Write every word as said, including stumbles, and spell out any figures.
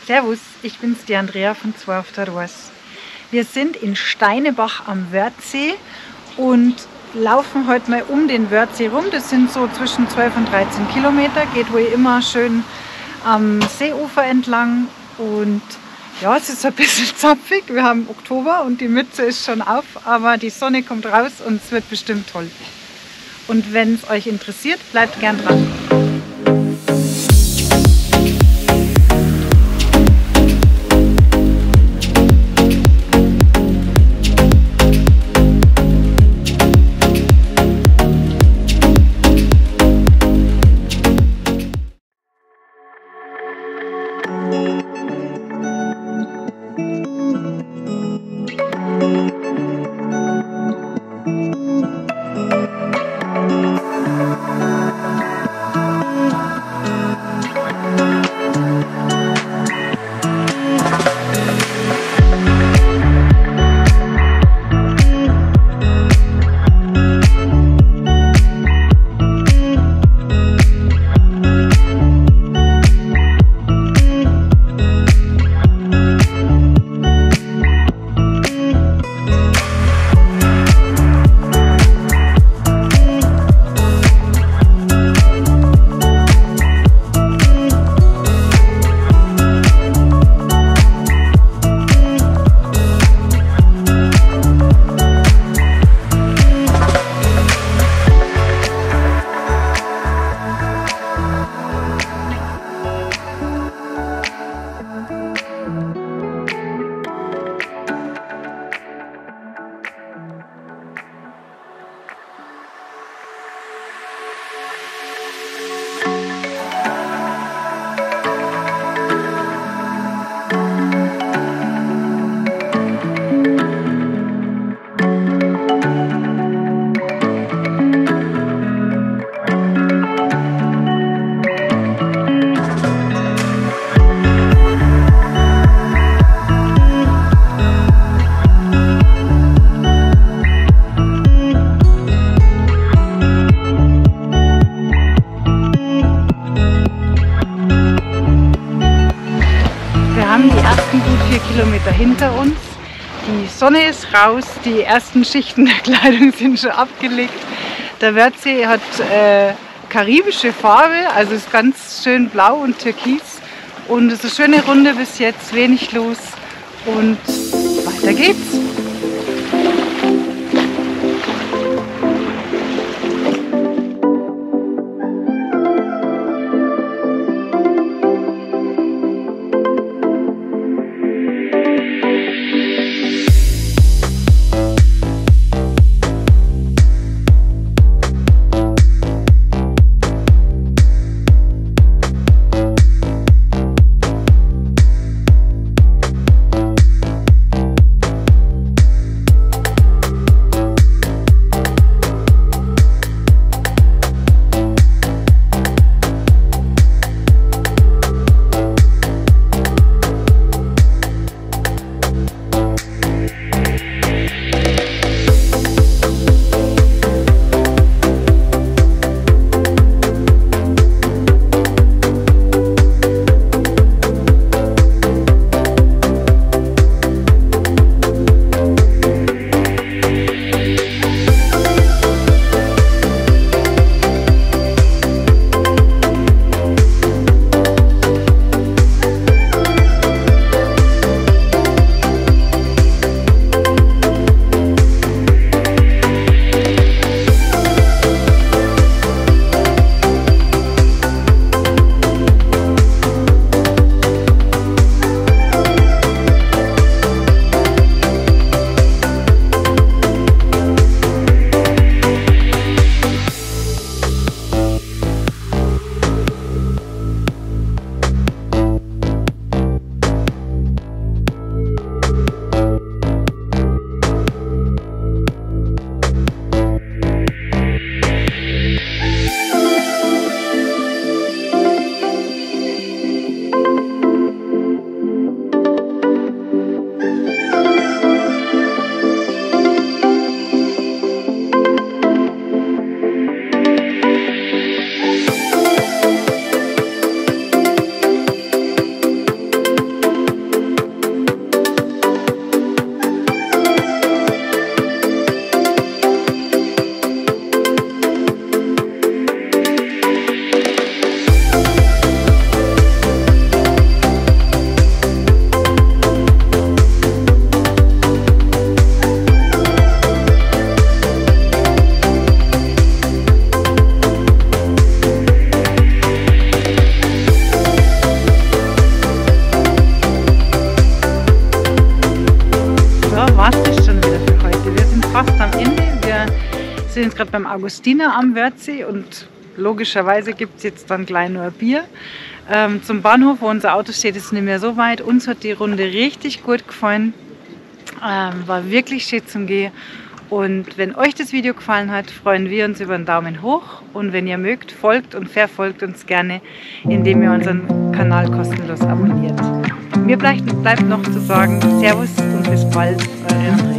Servus, ich bin's, die Andrea von zwei auf der Roos. Wir sind in Steinebach am Wörthsee und laufen heute mal um den Wörthsee rum. Das sind so zwischen zwölf und dreizehn Kilometer, geht wohl immer schön am Seeufer entlang. Und ja, es ist ein bisschen zapfig. Wir haben Oktober und die Mütze ist schon auf, aber die Sonne kommt raus und es wird bestimmt toll. Und wenn es euch interessiert, bleibt gern dran. Die ersten gut vier Kilometer hinter uns. Die Sonne ist raus, die ersten Schichten der Kleidung sind schon abgelegt. Der Wörthsee hat äh, karibische Farbe, also ist ganz schön blau und türkis. Und es ist eine schöne Runde bis jetzt, wenig los und weiter geht's. sind jetzt gerade beim Augustiner am Wörthsee und logischerweise gibt es jetzt dann gleich nur ein Bier. Ähm, zum Bahnhof, wo unser Auto steht, ist nicht mehr so weit. Uns hat die Runde richtig gut gefallen. Ähm, war wirklich schön zum Gehen. Und wenn euch das Video gefallen hat, freuen wir uns über einen Daumen hoch. Und wenn ihr mögt, folgt und verfolgt uns gerne, indem ihr unseren Kanal kostenlos abonniert. Mir bleibt, bleibt noch zu sagen, Servus und bis bald, eure Andrea.